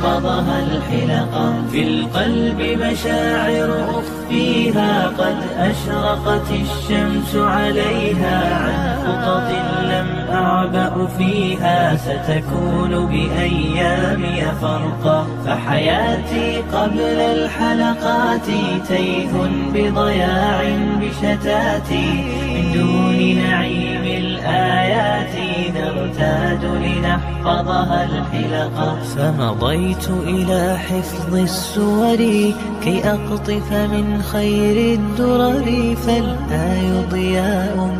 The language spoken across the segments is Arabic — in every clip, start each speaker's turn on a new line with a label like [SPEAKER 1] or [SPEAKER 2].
[SPEAKER 1] لنحفظها الحلقة. في القلب مشاعر أخفيها قد أشرقت الشمس عليها، عن خطط لم أعبأ فيها ستكون بأيامي فرقا. فحياتي قبل الحلقات تيه بضياع بشتاتي، من دون نعيم الآيات نرتاد لنحفظها الحلقة. فمضيت إلى حفظ السور كي أقطف من خير الدرر، فالآي ضياء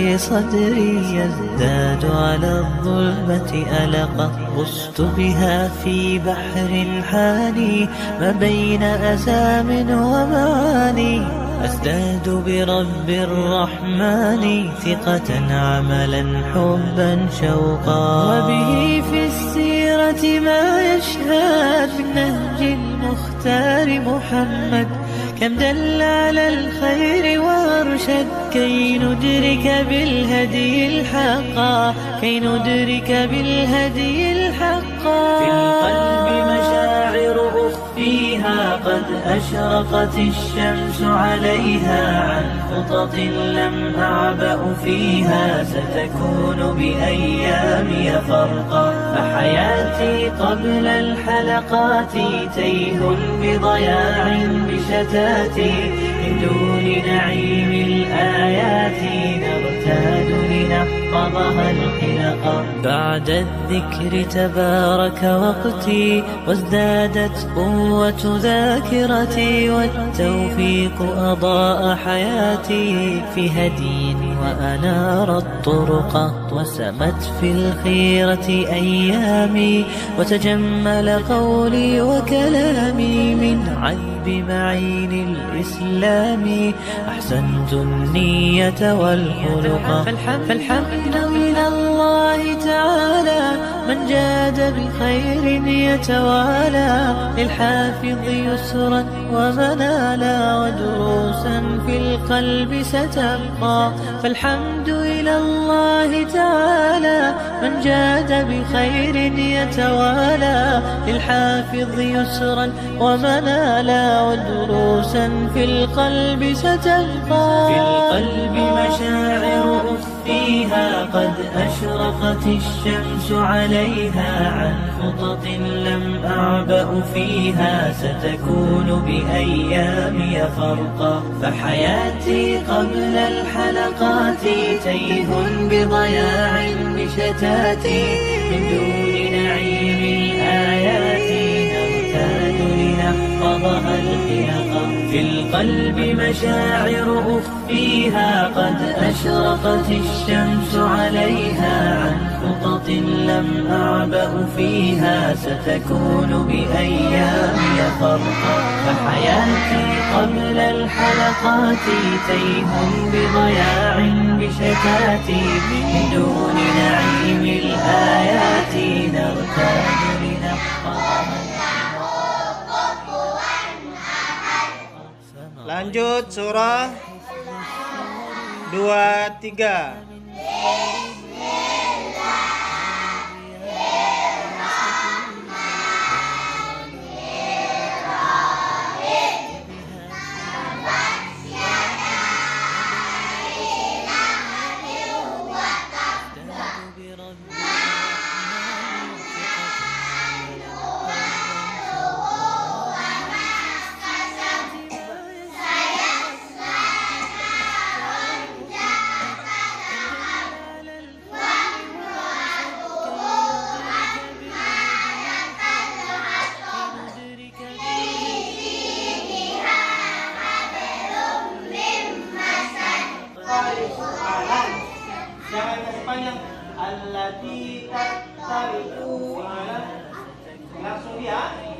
[SPEAKER 1] لصدري يزداد على الظلمة ألقا. غصت بها في بحر حاني ما بين أسام ومعاني، أزداد برب الرحمن ثقة عملا حبا شوقا. وبه في السيرة ما يشهد من نهج المختار محمد، كم دل على الخير وارشد كي ندرك بالهدي الحقا، كي ندرك بالهدي الحقا. في القلب مشاعر أخفيها قد أشرقت الشمس عليها، عن خطط لم أعبأ فيها ستكون بأيامي فرقا. فحياتي قبل الحلقات تيه بضياع بشتاتي، من دون نعيم الآيات نرتاد لنحفظها الحلقة. بعد الذكر تبارك وقتي وازدادت قوة ذاكرتي، والتوفيق أضاء حياتي في هدي وأنار الطرق. وسمت في الخيرة أيامي وتجمل قولي وكلامي، من عذب معين الإسلام أحسنت النية والخلق. فالحمد إلى الله تعالى من جاد بالخير يتوالى، للحافظ يسرا ومنالا ودروسا في القلب ستبقى. فالحمد إلى الله تعالى من جاد بخير يتوالى، للحافظ يسرا ومنالا ودروسا في القلب ستبقى. في القلب مشاعر أخفيها قد أشرقت الشمس عليها، عن خطط لم أعبأ فيها ستكون بأيامي فرقا. فحياتي قبل الحلقات تيه بضياع بشتاتي، من دون نعيم الآيات نرتاد لنحفظها الحلقة. في القلب مشاعر أخفيها قد أشرقت الشمس عليها، عن خطط لم أعبأ فيها ستكون بأيامي فرقا. فحياتي قبل الحلقات تيه بضياع بشتاتي، من دون نعيم الآيات نرتاد لنحفظها.
[SPEAKER 2] Lanjut surah 23. Allati tattariku ala, langsung ya.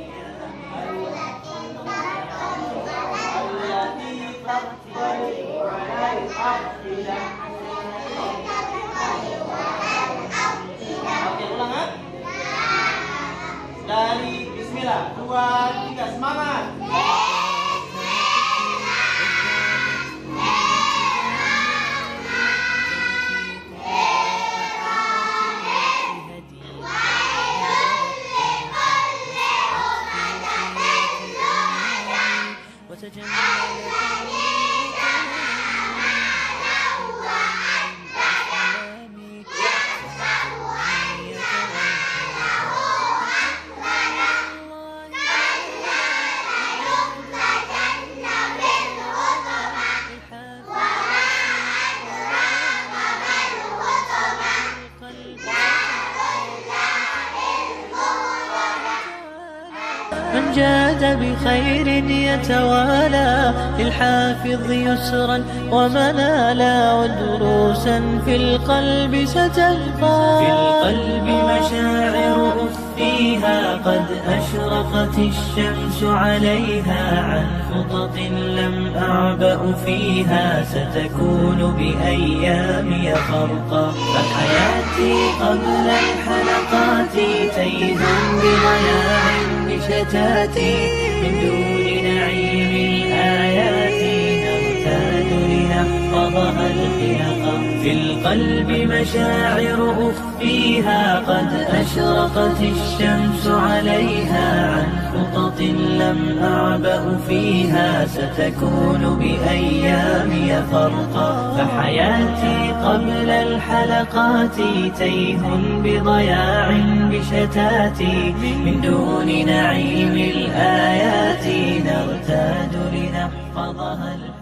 [SPEAKER 2] Allati tattariku ala al-afidah. Oke, ulang ya. Dari bismillah, 2, 3, semangat.
[SPEAKER 1] جاد بخير يتوالى للحافظ يسرا ومنالا ودروسا في القلب ستبقى. في القلب مشاعر أخفيها قد أشرقت الشمس عليها عن خطط لم أعبأ فيها ستكون بأيامي فرقا. فحياتي قبل الحلقات تيه بضياع بشتاتي من دون نعيم الآيات نرتاد لنحفظها الخلقا. في القلب مشاعر أخفيها قد أشرقت الشمس عليها عن خطط لم أعبأ فيها ستكون بأيامي فرقا. فحياتي قبل الحلقات تيه بضياع بشتاتي من دون نعيم الآيات نرتاد لنحفظها